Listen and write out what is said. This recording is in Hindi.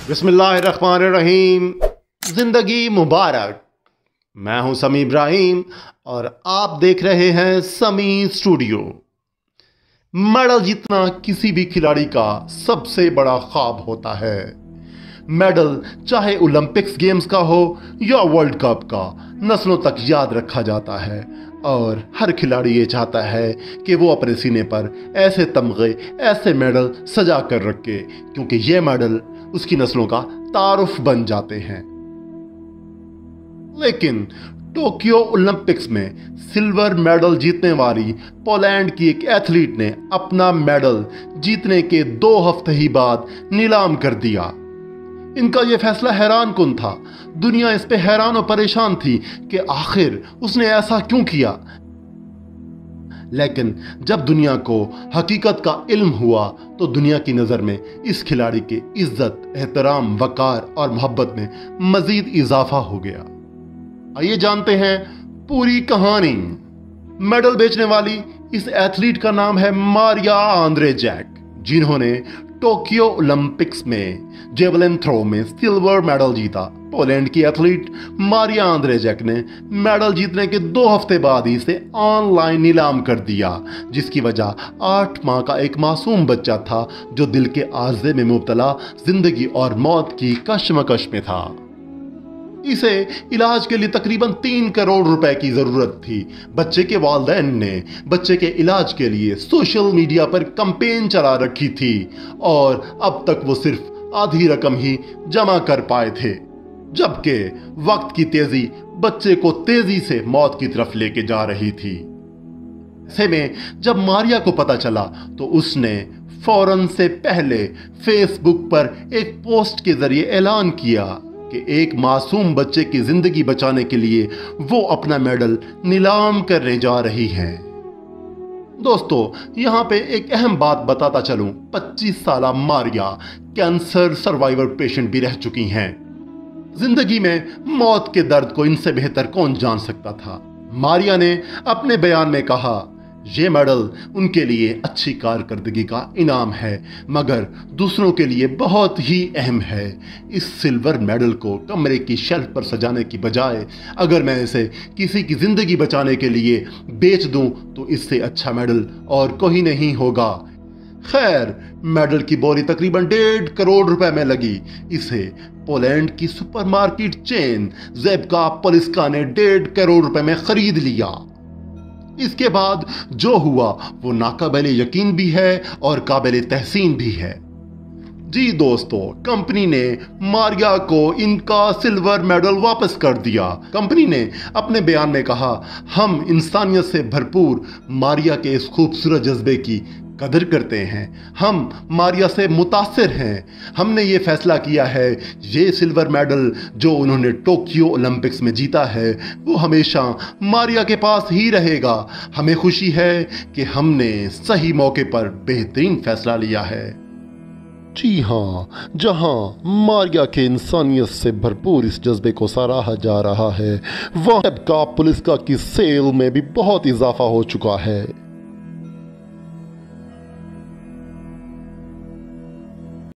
बिस्मिल्लाहिर्रहमानिर्रहीम। जिंदगी मुबारक। मैं हूं समी इब्राहिम और आप देख रहे हैं समी स्टूडियो। मेडल जीतना किसी भी खिलाड़ी का सबसे बड़ा ख्वाब होता है। मेडल चाहे ओलंपिक्स गेम्स का हो या वर्ल्ड कप का, नस्लों तक याद रखा जाता है और हर खिलाड़ी ये चाहता है कि वो अपने सीने पर ऐसे तमगे, ऐसे मेडल सजा कर रखे, क्योंकि ये मेडल उसकी नस्लों का तारुफ बन जाते हैं। लेकिन टोक्यो ओलंपिक्स में सिल्वर मेडल जीतने वाली पोलैंड की एक एथलीट ने अपना मेडल जीतने के 2 हफ्ते ही बाद नीलाम कर दिया। इनका यह फैसला हैरान कुन था। दुनिया इस पे हैरान और परेशान थी कि आखिर उसने ऐसा क्यों किया। लेकिन जब दुनिया को हकीकत का इल्म हुआ तो दुनिया की नज़र में इस खिलाड़ी के इज्जत, एहतराम, वकार और मोहब्बत में मजीद इजाफा हो गया। आइए जानते हैं पूरी कहानी। मेडल बेचने वाली इस एथलीट का नाम है मारिया आंद्रेजेक, जिन्होंने टोक्यो ओलंपिक्स में जेवलिन थ्रो में सिल्वर मेडल जीता। पोलैंड की एथलीट मारिया आंद्रेजेक ने मेडल जीतने के 2 हफ्ते बाद ही इसे ऑनलाइन नीलाम कर दिया, जिसकी वजह 8 माह का एक मासूम बच्चा था जो दिल के आर्जे में मुब्तला जिंदगी और मौत की कशमकश में था। इसे इलाज के लिए तकरीबन 3 करोड़ रुपए की जरूरत थी। बच्चे के वालिदैन ने बच्चे के इलाज के लिए सोशल मीडिया पर कैंपेन चला रखी थी और अब तक वो सिर्फ आधी रकम ही जमा कर पाए थे, जबकि वक्त की तेजी बच्चे को तेजी से मौत की तरफ लेके जा रही थी। ऐसे में जब मारिया को पता चला तो उसने फौरन से पहले फेसबुक पर एक पोस्ट के जरिए ऐलान किया कि एक मासूम बच्चे की जिंदगी बचाने के लिए वो अपना मेडल नीलाम करने जा रही है। दोस्तों, यहां पे एक अहम बात बताता चलूं। 25 साला मारिया कैंसर सर्वाइवर पेशेंट भी रह चुकी हैं। जिंदगी में मौत के दर्द को इनसे बेहतर कौन जान सकता था। मारिया ने अपने बयान में कहा, ये मेडल उनके लिए अच्छी कारकर्दगी का इनाम है, मगर दूसरों के लिए बहुत ही अहम है। इस सिल्वर मेडल को कमरे की शेल्फ पर सजाने की बजाय अगर मैं इसे किसी की जिंदगी बचाने के लिए बेच दूं तो इससे अच्छा मेडल और कोई नहीं होगा। खैर, मेडल की बोली तकरीबन 1.5 करोड़ रुपए में लगी। इसे पोलैंड की सुपरमार्केट चेन ज़ेबका पोलिस्का ने 1.5 करोड़ रुपए में खरीद लिया। इसके बाद जो हुआ वो नाकाबिले यकीन भी है और काबिले तहसीन भी है। जी दोस्तों, कंपनी ने मारिया को इनका सिल्वर मेडल वापस कर दिया। कंपनी ने अपने बयान में कहा, हम इंसानियत से भरपूर मारिया के इस खूबसूरत जज्बे की कदर करते हैं। हम मारिया से मुतासिर हैं। हमने ये फैसला किया है ये सिल्वर मेडल जो उन्होंने टोक्यो ओलंपिक्स में जीता है वो हमेशा मारिया के पास ही रहेगा। हमें खुशी है कि हमने सही मौके पर बेहतरीन फैसला लिया है। जी हाँ, जहाँ मारिया के इंसानियत से भरपूर इस जज्बे को सराहा जा रहा है, वहाँ ज़ेबका पोलिस्का की सेल में भी बहुत इजाफा हो चुका है।